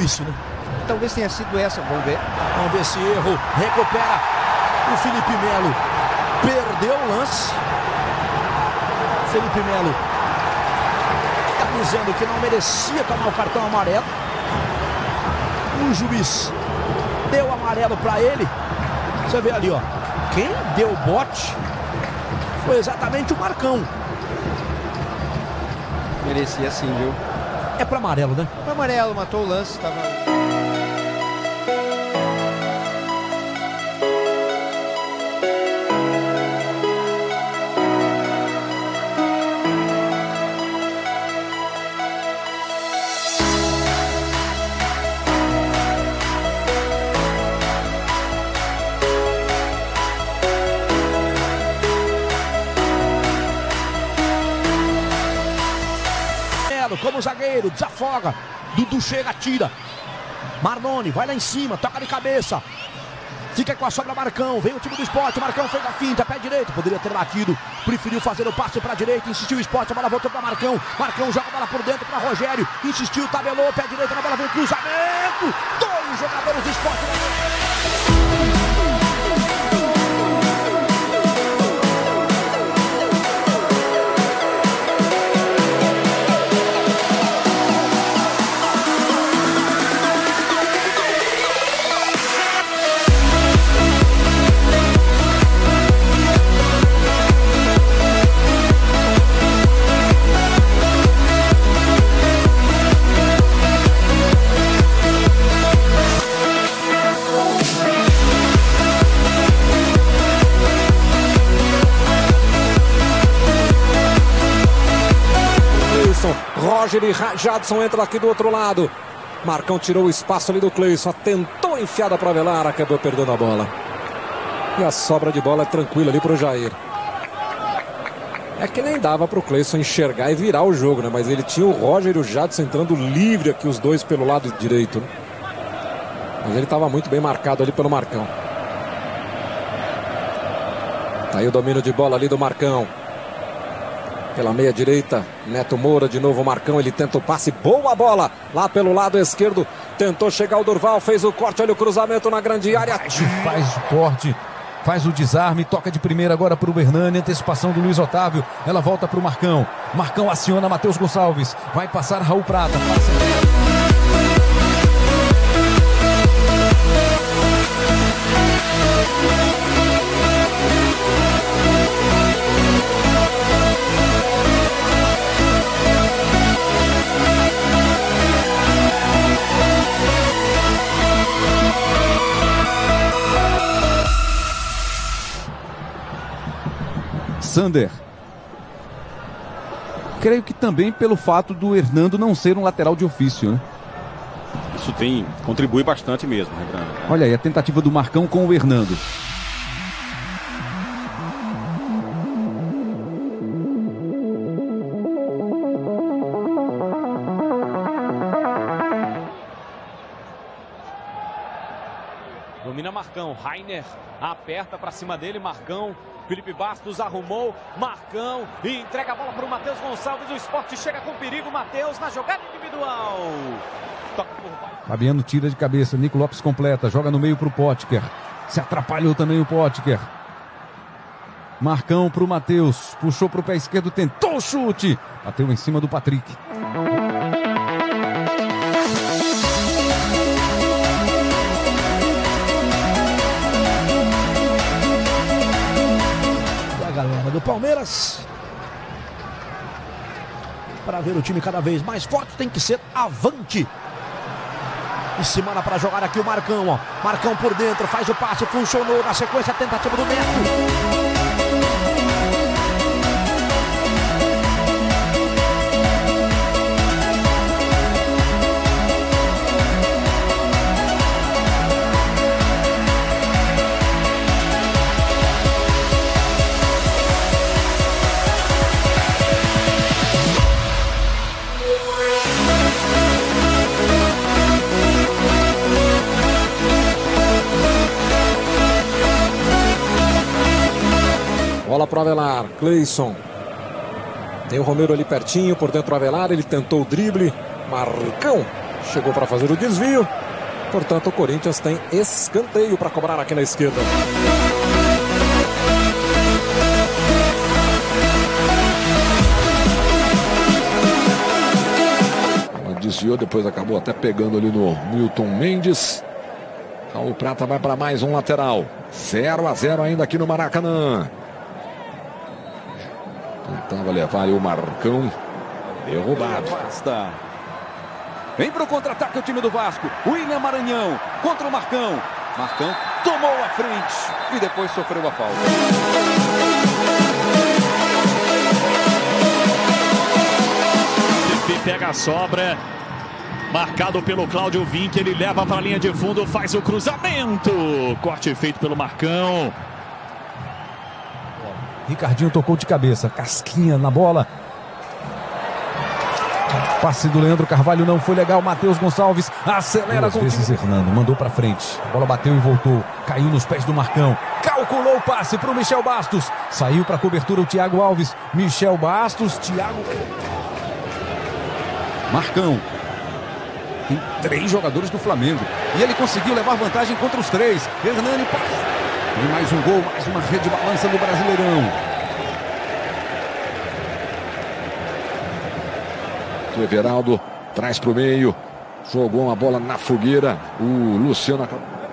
difícil, né? Talvez tenha sido essa, vamos ver. Vamos ver esse erro. Recupera o Felipe Melo. Perdeu o lance. Felipe Melo está dizendo que não merecia tomar o cartão amarelo. O juiz deu amarelo para ele. Você vê ali, ó. Quem deu o bote foi exatamente o Marcão. Merecia sim, viu? É para amarelo, né? O amarelo matou o lance, tava... Como zagueiro, desafoga. Dudu chega, tira. Marlone vai lá em cima, toca de cabeça. Fica com a sobra Marcão. Vem o time do Sport. Marcão fez a finta, pé direito. Poderia ter batido. Preferiu fazer o passe para a direita. Insistiu o Sport. A bola voltou para Marcão. Marcão joga a bola por dentro para Rogério. Insistiu, tabelou, pé direito. Na bola vem o cruzamento. Dois jogadores do Sport. Roger e Jadson entram aqui do outro lado. Marcão tirou o espaço ali do Cleison. Tentou enfiada para Avelar, acabou perdendo a bola. E a sobra de bola é tranquila ali para o Jair. É que nem dava para o Cleison enxergar e virar o jogo, né? Mas ele tinha o Roger e o Jadson entrando livre aqui, os dois pelo lado direito, né? Mas ele estava muito bem marcado ali pelo Marcão. Tá aí o domínio de bola ali do Marcão. Pela meia direita, Neto Moura, de novo o Marcão, ele tenta o passe, boa bola, lá pelo lado esquerdo, tentou chegar o Durval, fez o corte, olha o cruzamento na grande área. Faz o corte, faz o desarme, toca de primeira agora para o Hernani, antecipação do Luiz Otávio, ela volta para o Marcão, Marcão aciona Matheus Gonçalves, vai passar Raul Prata, passa... Sander. Creio que também pelo fato do Hernando não ser um lateral de ofício, né? Isso contribui bastante mesmo, né, Brando? Olha aí a tentativa do Marcão com o Hernando. Domina Marcão, Rainer aperta para cima dele, Marcão, Felipe Bastos arrumou, Marcão e entrega a bola para o Matheus Gonçalves, o Sport chega com perigo, Matheus na jogada individual. Toca por baixo. Fabiano tira de cabeça, Nico Lopes completa, joga no meio para o Potker, se atrapalhou também o Potker. Marcão para o Matheus, puxou para o pé esquerdo, tentou o chute, bateu em cima do Patrick. Galera do Palmeiras, para ver o time cada vez mais forte, tem que ser avante. E se manda para jogar aqui o Marcão, ó. Marcão por dentro, faz o passe, funcionou. Na sequência, a tentativa do Neto. Bola para o Avelar, Cleison. Tem o Romero ali pertinho, por dentro o Avelar, ele tentou o drible. Marcão Chegou para fazer o desvio. Portanto, o Corinthians tem escanteio para cobrar aqui na esquerda. Ela desviou, depois acabou até pegando ali no Milton Mendes. Raul Prata vai para mais um lateral. 0-0 ainda aqui no Maracanã. Tentava levar ali o Marcão. Derrubado. Basta. Vem para o contra-ataque o time do Vasco. William Maranhão contra o Marcão. Marcão tomou a frente e depois sofreu a falta. Pega a sobra. Marcado pelo Cláudio Vinck, ele leva para a linha de fundo, faz o cruzamento. Corte feito pelo Marcão. Ricardinho tocou de cabeça, casquinha na bola. Passe do Leandro Carvalho não foi legal. Matheus Gonçalves acelera. Duas vezes Hernando, mandou para frente. A bola bateu e voltou. Caiu nos pés do Marcão. Calculou o passe para o Michel Bastos. Saiu para a cobertura o Thiago Alves. Michel Bastos, Thiago. Marcão. Tem 3 jogadores do Flamengo. E ele conseguiu levar vantagem contra os 3. Hernani passa. E mais um gol, mais uma rede balança do Brasileirão. O Everaldo traz para o meio. Jogou uma bola na fogueira. O Luciano.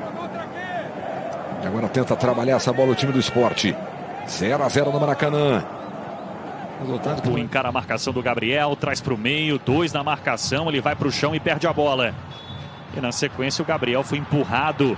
E agora tenta trabalhar essa bola o time do Sport. 0-0 no Maracanã. Resultado. Encara a marcação do Gabriel, traz para o meio, 2 na marcação, ele vai para o chão e perde a bola. E na sequência o Gabriel foi empurrado.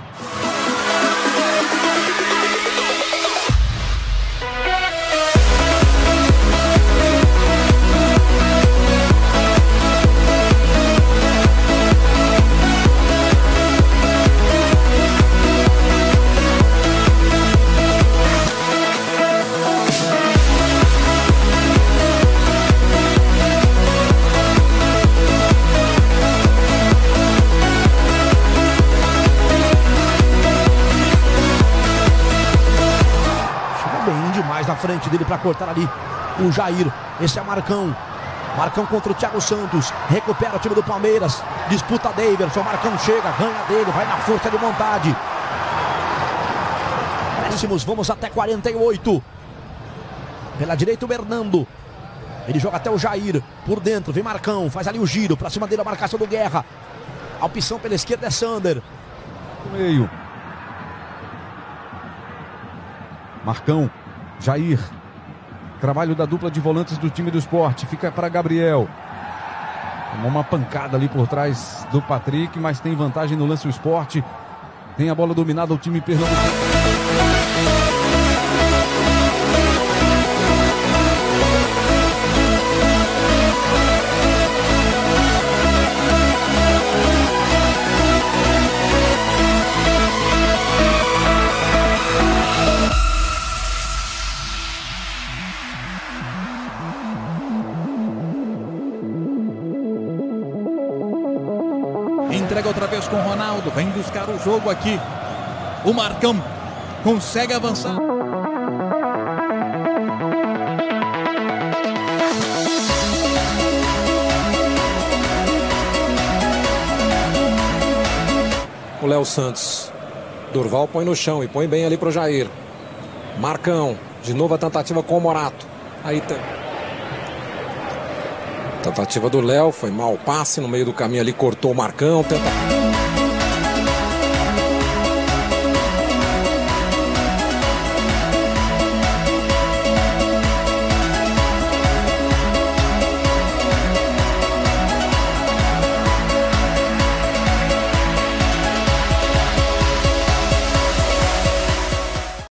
Na frente dele para cortar ali o Jair. Esse é Marcão. Marcão contra o Thiago Santos. Recupera o time do Palmeiras. Disputa Daverson. Marcão chega, ganha dele, vai na força de vontade. Vamos até 48. Pela direita o Bernardo. Ele joga até o Jair. Por dentro, vem Marcão. Faz ali o giro. Pra cima dele a marcação do Guerra. A opção pela esquerda é Sander. No meio. Marcão. Jair, trabalho da dupla de volantes do time do Sport, fica para Gabriel. Tomou uma pancada ali por trás do Patrick, mas tem vantagem no lance o Sport. Tem a bola dominada o time pernambucano. Entrega outra vez com o Ronaldo. Vem buscar o jogo aqui. O Marcão consegue avançar. O Léo Santos. Durval põe no chão e põe bem ali pro Jair. Marcão. De novo a tentativa com o Morato. Aí tem. Tentativa do Léo, foi mal o passe, no meio do caminho ali cortou o Marcão, tenta...